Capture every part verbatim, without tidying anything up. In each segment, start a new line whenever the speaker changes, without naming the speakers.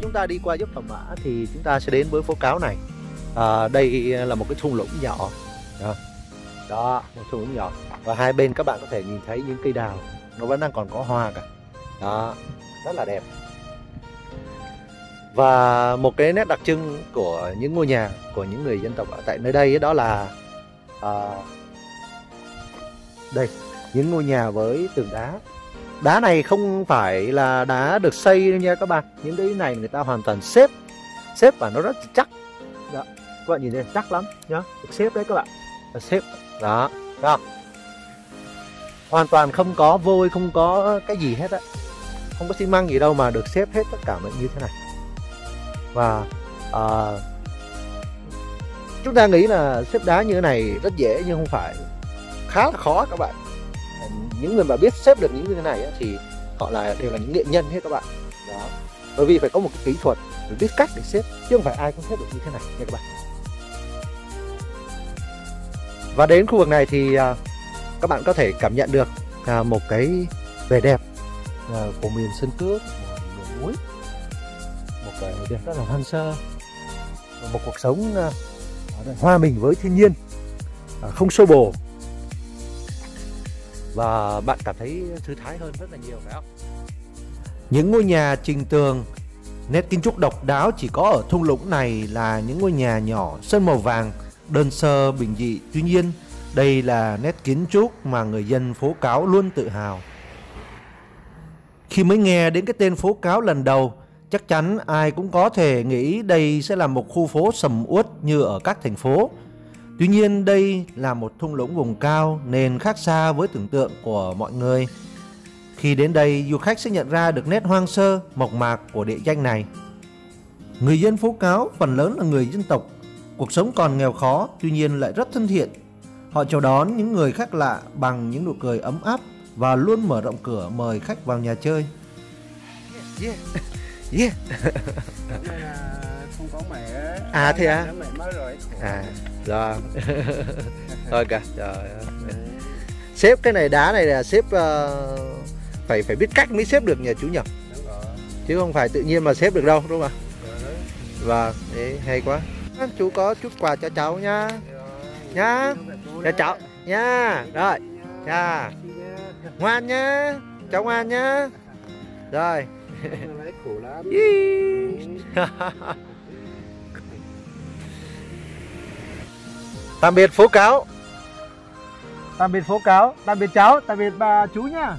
chúng ta đi qua dốc Thẩm Mã thì chúng ta sẽ đến với phố cáo này. À, đây là một cái thung lũng nhỏ. Đó. Đó, một thung lũng nhỏ. Và hai bên các bạn có thể nhìn thấy những cây đào, nó vẫn đang còn có hoa cả. Đó, rất là đẹp. Và một cái nét đặc trưng của những ngôi nhà của những người dân tộc ở tại nơi đây đó là à, đây, những ngôi nhà với tường đá. Đá này không phải là đá được xây đâu nha các bạn. Những cái này người ta hoàn toàn xếp xếp và nó rất chắc. Đó, các bạn nhìn thấy chắc lắm nhá, được xếp đấy các bạn. Được xếp. Đó, đó. Hoàn toàn không có vôi, không có cái gì hết á. Không có xi măng gì đâu mà được xếp hết tất cả như thế này. Và à, chúng ta nghĩ là xếp đá như thế này rất dễ nhưng không phải, khá là khó các bạn. Những người mà biết xếp được những như thế này á, thì họ là đều là những nghệ nhân hết các bạn. Đó. Bởi vì phải có một cái kỹ thuật, phải biết cách để xếp, chứ không phải ai cũng xếp được như thế này nha các bạn. Và đến khu vực này thì à, các bạn có thể cảm nhận được à, một cái vẻ đẹp à, của miền Sơn Cước, miền núi, một vẻ đẹp rất là hoang sơ, một cuộc sống à, hòa mình với thiên nhiên, à, không xô bồ, và bạn cảm thấy thư thái hơn rất là nhiều, phải không? Những ngôi nhà trình tường, nét kiến trúc độc đáo chỉ có ở thung lũng này là những ngôi nhà nhỏ sơn màu vàng, đơn sơ bình dị. Tuy nhiên, đây là nét kiến trúc mà người dân phố Cáo luôn tự hào. Khi mới nghe đến cái tên phố Cáo lần đầu, chắc chắn ai cũng có thể nghĩ đây sẽ là một khu phố sầm uất như ở các thành phố. Tuy nhiên đây là một thung lũng vùng cao nên khác xa với tưởng tượng của mọi người. Khi đến đây, du khách sẽ nhận ra được nét hoang sơ, mộc mạc của địa danh này. Người dân phố Cáo phần lớn là người dân tộc, cuộc sống còn nghèo khó, tuy nhiên lại rất thân thiện. Họ chào đón những người khác lạ bằng những nụ cười ấm áp và luôn mở rộng cửa mời khách vào nhà chơi. Yeah, yeah, yeah.
Không có mẹ.
À thế à?
Mẹ mất rồi.
À, rồi. Thôi kìa, trời ơi. Xếp cái này, đá này là xếp uh, phải phải biết cách mới xếp được nhờ chú nhỉ? Chứ không phải tự nhiên mà xếp được đâu, đúng không ạ? Vâng, đấy, hay quá. Chú có chút quà cho cháu nhá. Nhá. Cho cháu nha. Rồi. Cha. Ngoan nhá. Cháu ngoan nhá. Rồi. Tạm biệt phố Cáo. Tạm biệt phố Cáo. Tạm biệt cháu. Tạm biệt bà chú nhá.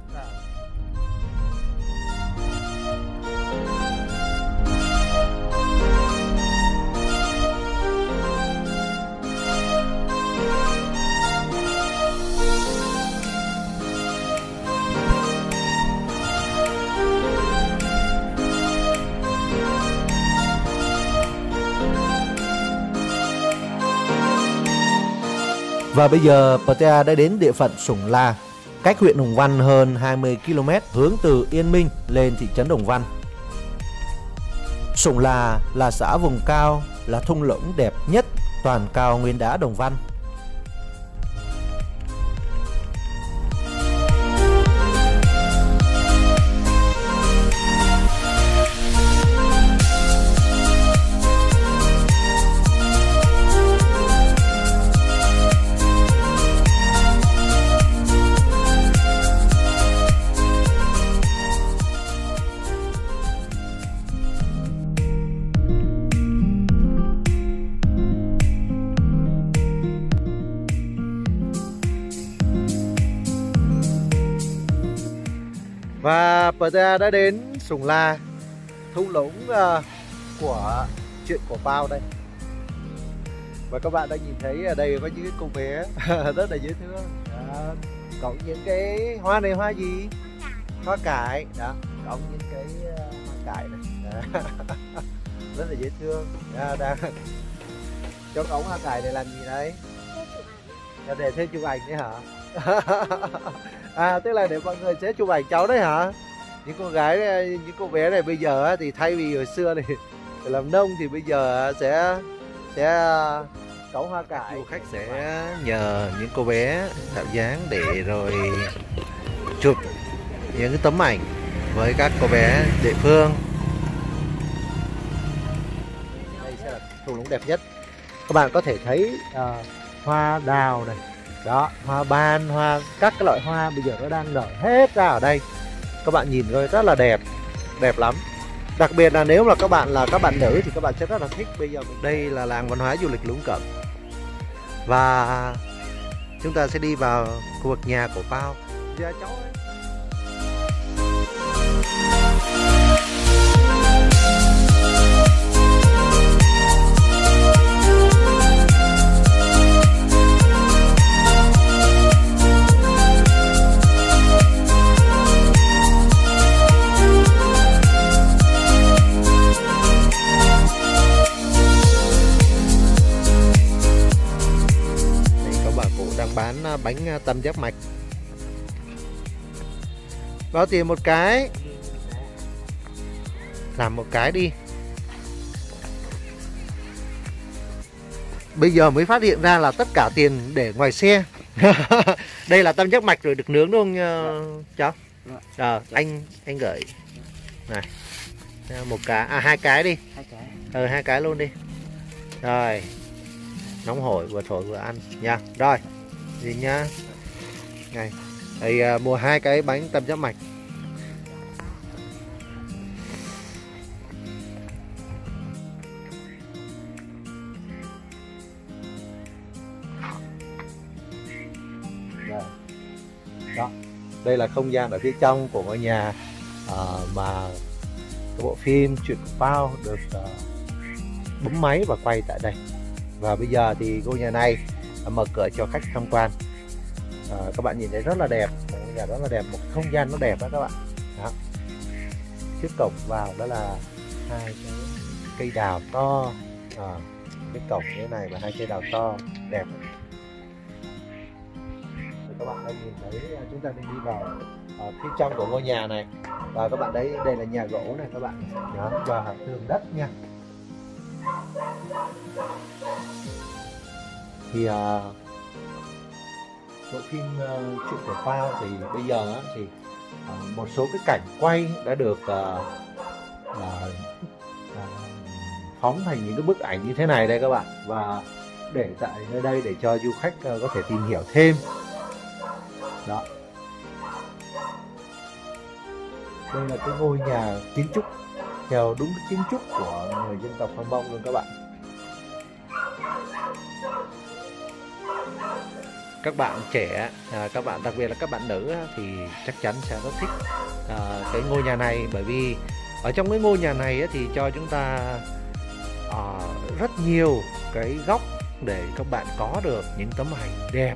Và bây giờ pê tê a đã đến địa phận Sủng La, cách huyện Đồng Văn hơn hai mươi ki lô mét hướng từ Yên Minh lên thị trấn Đồng Văn. Sủng La là xã vùng cao, là thung lũng đẹp nhất toàn cao nguyên đá Đồng Văn. Và pê tê a đã đến Sủng La, thung lũng uh, của chuyện của Pao đây. Và các bạn đã nhìn thấy ở đây có những cái cô bé rất là dễ thương. Đó. Có những cái hoa này, hoa gì? Hoa cải. Đó. Có những cái uh, hoa cải này. Đó. Rất là dễ thương. Đó, đang... Cho ống hoa cải để làm gì đấy? Là để thêm chụp ảnh đấy hả? À, tức là để mọi người sẽ chụp ảnh cháu đấy hả? Những cô gái, những cô bé này bây giờ thì thay vì hồi xưa này để làm nông thì bây giờ sẽ sẽ cẩu hoa cải. Du khách sẽ nhờ những cô bé tạo dáng để rồi chụp những tấm ảnh với các cô bé địa phương. thung lũng đẹp nhất. Các bạn có thể thấy uh, hoa đào này, đó, hoa ban, hoa các cái loại hoa bây giờ nó đang nở hết ra ở đây. Các bạn nhìn rồi rất là đẹp, đẹp lắm. Đặc biệt là nếu mà các bạn là các bạn nữ thì các bạn sẽ rất là thích. Bây giờ đây là làng văn hóa du lịch Lũng Cẩm và chúng ta sẽ đi vào khu vực nhà của Pao. Dạ, cháu ơi. Bán bánh tam giác mạch. Báo tiền một cái, làm một cái đi. Bây giờ mới phát hiện ra là tất cả tiền để ngoài xe. Đây là tam giác mạch rồi, được nướng đúng không cháu? À, anh anh gửi này một cái, à hai cái đi. Hai cái. Ừ, hai cái luôn đi. Rồi, nóng hổi vừa thổi vừa ăn nha. Rồi gì nhá, này thầy uh, mua hai cái bánh tam giác mạch. Rồi. Đó, đây là không gian ở phía trong của ngôi nhà uh, mà cái bộ phim Chuyện của Pao được uh, bấm máy và quay tại đây. Và bây giờ thì ngôi nhà này mở cửa cho khách tham quan. À, các bạn nhìn thấy rất là đẹp, ngôi nhà rất là đẹp, một không gian nó đẹp đó các bạn. Đó. Trước cổng vào đó là hai cái cây đào to, à, cái cổng như thế này và hai cây đào to đẹp. Rồi các bạn đang nhìn thấy chúng ta đang đi vào à, phía trong của ngôi nhà này và các bạn đấy, đây là nhà gỗ này các bạn. Đó, và tường đất nha. Thì uh, bộ phim uh, Chuyện của Pao thì bây giờ uh, thì uh, một số cái cảnh quay đã được uh, uh, uh, phóng thành những cái bức ảnh như thế này đây các bạn, và để tại nơi đây để cho du khách uh, có thể tìm hiểu thêm. Đó, đây là cái ngôi nhà kiến trúc theo đúng cái kiến trúc của người dân tộc Hơ Mông luôn các bạn. Các bạn trẻ, à, các bạn đặc biệt là các bạn nữ thì chắc chắn sẽ rất thích à, cái ngôi nhà này, bởi vì ở trong cái ngôi nhà này thì cho chúng ta à, rất nhiều cái góc để các bạn có được những tấm ảnh đẹp.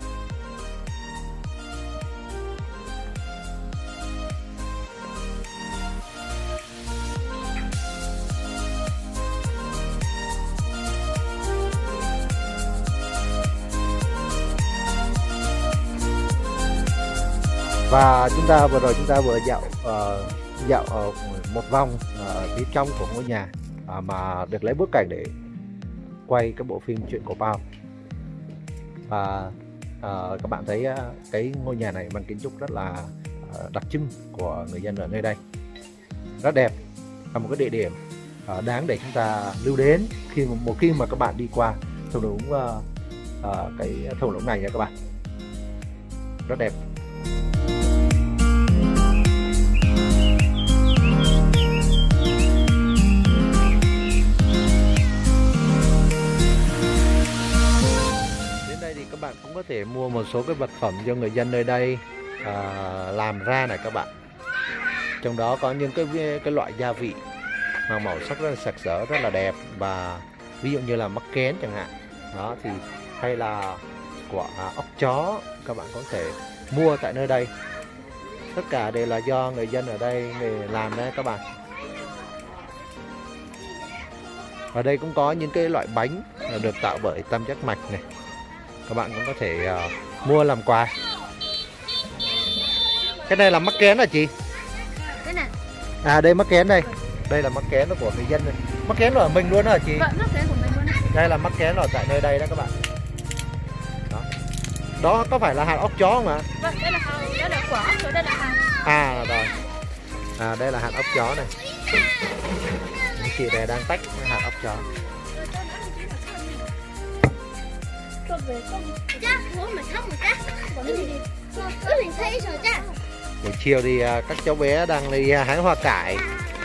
Và chúng ta vừa rồi chúng ta vừa dạo uh, dạo uh, một vòng ở uh, phía trong của ngôi nhà uh, mà được lấy bối cảnh để quay cái bộ phim Chuyện của Pao. Và uh, các bạn thấy uh, cái ngôi nhà này mang kiến trúc rất là uh, đặc trưng của người dân ở nơi đây, rất đẹp, là một cái địa điểm uh, đáng để chúng ta lưu đến khi một khi mà các bạn đi qua thung lũng uh, uh, cái thung lũng này nha các bạn, rất đẹp. Các bạn cũng có thể mua một số cái vật phẩm cho người dân nơi đây à, làm ra này các bạn. Trong đó có những cái cái loại gia vị mà màu sắc rất là sặc sỡ, rất là đẹp, và ví dụ như là mắc kén chẳng hạn. Đó thì hay là quả ốc chó các bạn có thể mua tại nơi đây. Tất cả đều là do người dân ở đây người làm đấy các bạn. Ở đây cũng có những cái loại bánh được tạo bởi tam giác mạch này, các bạn cũng có thể uh, mua làm quà. Cái này là mắc kén hả chị?
Cái này.
À đây mắc kén đây. Đây là mắc kén của người dân này. Mắc kén là ở mình luôn hả chị?
Vâng, mắc kén của mình luôn.
Đây là mắc kén ở tại nơi đây đó các bạn. Đó. Đó có phải là hạt ốc chó không ạ?
Vâng, đây là hạt, đây là quả ốc chó, đây là hạt.
À rồi. À đây là hạt ốc chó này. Chị này đang tách hạt ốc chó.
Có về không? Chắc, bố mà khóc mà chắc. Còn cái gì đi? Có mình thấy rồi chắc.
Buổi chiều thì à, các cháu bé đang đi à, hái hoa cải.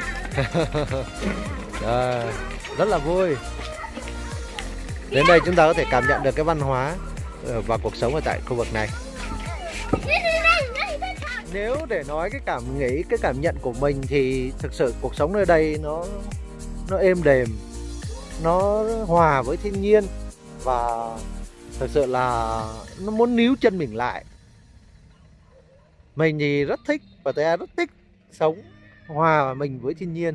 À, rất là vui. Đến đây chúng ta có thể cảm nhận được cái văn hóa và cuộc sống ở tại khu vực này. Nếu để nói cái cảm nghĩ, cái cảm nhận của mình thì thực sự cuộc sống nơi đây nó nó êm đềm, nó hòa với thiên nhiên và thực sự là nó muốn níu chân mình lại. Mình thì rất thích và tôi rất thích sống hòa mình với thiên nhiên.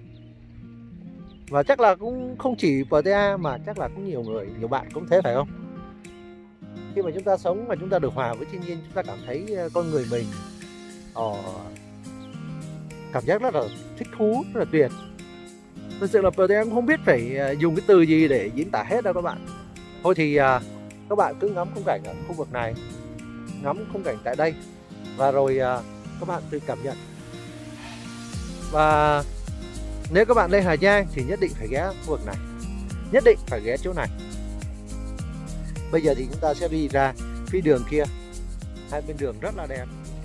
Và chắc là cũng không chỉ pê tê a mà chắc là cũng nhiều người, nhiều bạn cũng thế phải không? Khi mà chúng ta sống mà chúng ta được hòa với thiên nhiên, chúng ta cảm thấy con người mình Ồ, cảm giác rất là thích thú, rất là tuyệt. Thực sự là pê tê a cũng không biết phải dùng cái từ gì để diễn tả hết đâu các bạn. Thôi thì các bạn cứ ngắm khung cảnh ở khu vực này, ngắm khung cảnh tại đây, và rồi các bạn tự cảm nhận. Và nếu các bạn lên Hà Giang thì nhất định phải ghé khu vực này, nhất định phải ghé chỗ này. Bây giờ thì chúng ta sẽ đi ra phía đường kia, hai bên đường rất là đẹp.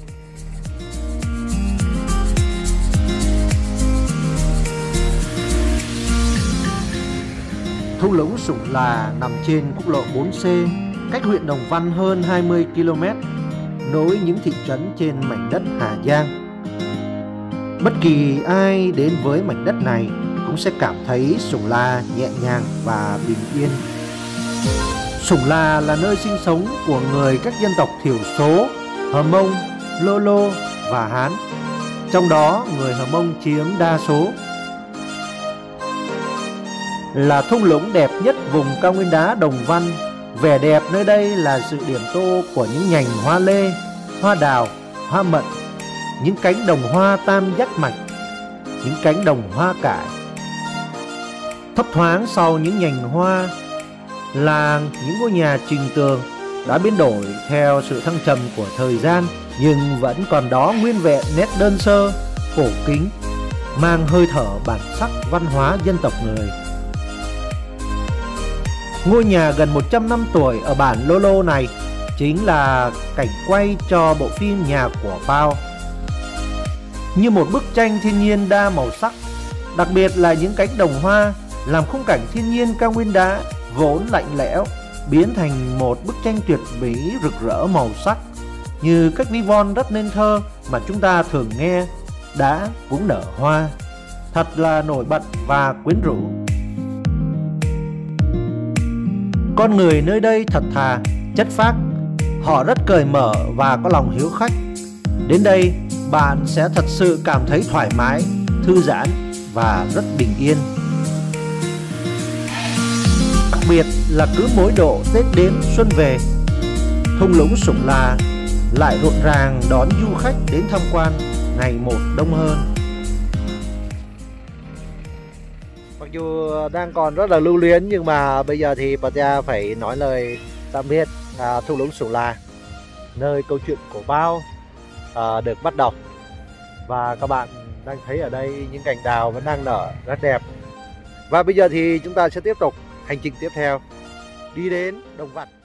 Thung lũng Sủng Là nằm trên quốc lộ bốn C, cách huyện Đồng Văn hơn hai mươi ki lô mét, nối những thị trấn trên mảnh đất Hà Giang. Bất kỳ ai đến với mảnh đất này cũng sẽ cảm thấy Sủng La nhẹ nhàng và bình yên. Sủng La là nơi sinh sống của người các dân tộc thiểu số Hờ Mông, Lô Lô và Hán. Trong đó người Hờ Mông chiếm đa số. Là thung lũng đẹp nhất vùng cao nguyên đá Đồng Văn. Vẻ đẹp nơi đây là sự điểm tô của những nhành hoa lê, hoa đào, hoa mận, những cánh đồng hoa tam giác mạch, những cánh đồng hoa cải. Thấp thoáng sau những nhành hoa là những ngôi nhà trình tường đã biến đổi theo sự thăng trầm của thời gian, nhưng vẫn còn đó nguyên vẹn nét đơn sơ, cổ kính, mang hơi thở bản sắc văn hóa dân tộc người. Ngôi nhà gần một trăm năm tuổi ở bản Lô Lô này chính là cảnh quay cho bộ phim Nhà của Pao. Như một bức tranh thiên nhiên đa màu sắc, đặc biệt là những cánh đồng hoa làm khung cảnh thiên nhiên cao nguyên đá vốn lạnh lẽo biến thành một bức tranh tuyệt mỹ rực rỡ màu sắc, như các ví von rất nên thơ mà chúng ta thường nghe: đá cũng nở hoa. Thật là nổi bật và quyến rũ. Con người nơi đây thật thà, chất phác. Họ rất cởi mở và có lòng hiếu khách. Đến đây bạn sẽ thật sự cảm thấy thoải mái, thư giãn và rất bình yên. Đặc biệt là cứ mỗi độ Tết đến xuân về, thung lũng Sủng La lại rộn ràng đón du khách đến tham quan ngày một đông hơn. Mặc dù đang còn rất là lưu luyến nhưng mà bây giờ thì pê tê a phải nói lời tạm biệt à, thung lũng Sủng La, nơi câu chuyện của Pao à, được bắt đầu. Và các bạn đang thấy ở đây những cành đào vẫn đang nở rất đẹp. Và bây giờ thì chúng ta sẽ tiếp tục hành trình tiếp theo, đi đến Đồng Văn.